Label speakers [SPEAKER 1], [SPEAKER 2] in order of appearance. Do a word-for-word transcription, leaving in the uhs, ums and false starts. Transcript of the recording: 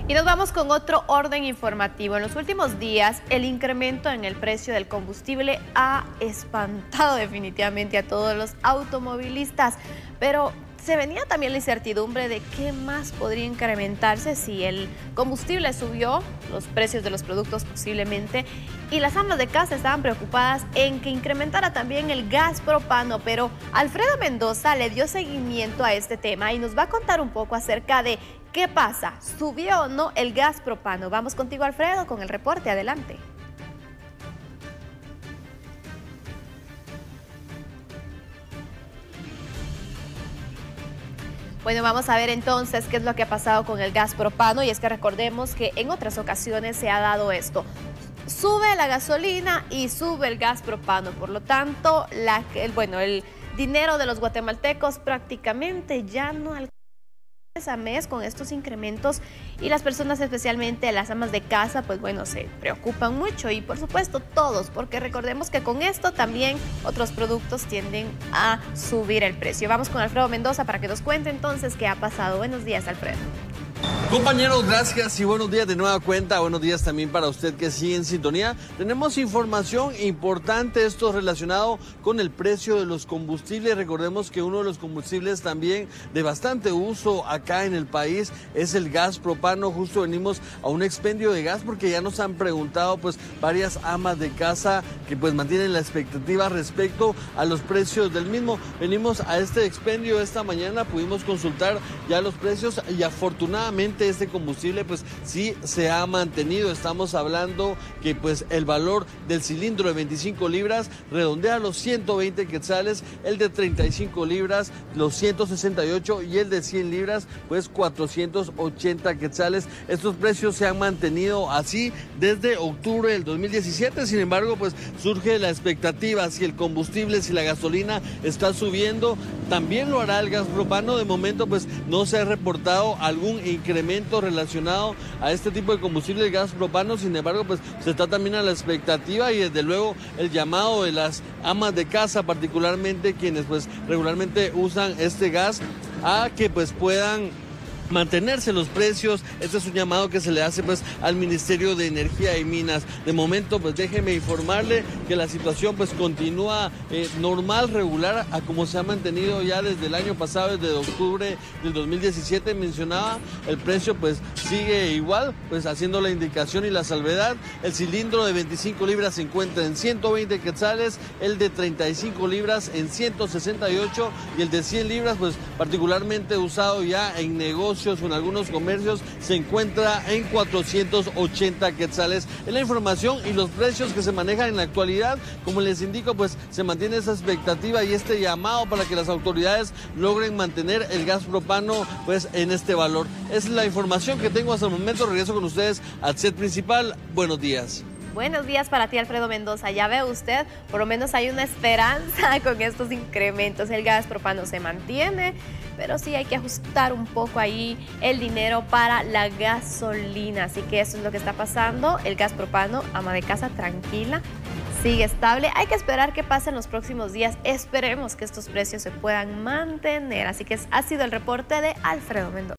[SPEAKER 1] Y nos vamos con otro orden informativo. En los últimos días, el incremento en el precio del combustible ha espantado definitivamente a todos los automovilistas, pero se venía también la incertidumbre de qué más podría incrementarse si el combustible subió, los precios de los productos posiblemente, y las amas de casa estaban preocupadas en que incrementara también el gas propano, pero Alfredo Mendoza le dio seguimiento a este tema y nos va a contar un poco acerca de qué pasa, ¿subió o no el gas propano? Vamos contigo, Alfredo, con el reporte, adelante. Bueno, vamos a ver entonces qué es lo que ha pasado con el gas propano, y es que recordemos que en otras ocasiones se ha dado esto. Sube la gasolina y sube el gas propano, por lo tanto, la, el, bueno, el dinero de los guatemaltecos prácticamente ya no alcanza a mes con estos incrementos, y las personas, especialmente las amas de casa, pues bueno, se preocupan mucho, y por supuesto todos, porque recordemos que con esto también otros productos tienden a subir el precio. Vamos con Alfredo Mendoza para que nos cuente entonces qué ha pasado. Buenos días, Alfredo.
[SPEAKER 2] Compañeros, gracias y buenos días de nueva cuenta. Buenos días también para usted que sigue en sintonía. Tenemos información importante, esto relacionado con el precio de los combustibles. Recordemos que uno de los combustibles también de bastante uso acá en el país es el gas propano. Justo venimos a un expendio de gas porque ya nos han preguntado pues varias amas de casa que pues mantienen la expectativa respecto a los precios del mismo. Venimos a este expendio esta mañana, pudimos consultar ya los precios y afortunadamente este combustible pues sí se ha mantenido. Estamos hablando que pues el valor del cilindro de veinticinco libras redondea a los ciento veinte quetzales, el de treinta y cinco libras los ciento sesenta y ocho y el de cien libras pues cuatrocientos ochenta quetzales. Estos precios se han mantenido así desde octubre del dos mil diecisiete. Sin embargo, pues surge la expectativa si el combustible, si la gasolina está subiendo, también lo hará el gas propano. De momento pues no se ha reportado algún incremento relacionado a este tipo de combustible de gas propano. Sin embargo, pues se está también a la expectativa y desde luego el llamado de las amas de casa, particularmente quienes pues regularmente usan este gas, a que pues puedan mantenerse los precios. Este es un llamado que se le hace pues al Ministerio de Energía y Minas. De momento pues déjeme informarle que la situación pues continúa eh, normal, regular, a como se ha mantenido ya desde el año pasado, desde octubre del dos mil diecisiete. Mencionaba, el precio pues sigue igual, pues haciendo la indicación y la salvedad. El cilindro de veinticinco libras se encuentra en ciento veinte quetzales, el de treinta y cinco libras en ciento sesenta y ocho y el de cien libras pues particularmente usado ya en negocios o en algunos comercios se encuentra en cuatrocientos ochenta quetzales. Es la información y los precios que se manejan en la actualidad. Como les indico, pues se mantiene esa expectativa y este llamado para que las autoridades logren mantener el gas propano pues en este valor. Es la información que tengo hasta el momento. Regreso con ustedes al set principal. Buenos días.
[SPEAKER 1] Buenos días para ti, Alfredo Mendoza. Ya ve usted, por lo menos hay una esperanza con estos incrementos. El gas propano se mantiene, pero sí hay que ajustar un poco ahí el dinero para la gasolina. Así que eso es lo que está pasando. El gas propano, ama de casa, tranquila, sigue estable. Hay que esperar qué pasa en los próximos días. Esperemos que estos precios se puedan mantener. Así que ha sido el reporte de Alfredo Mendoza.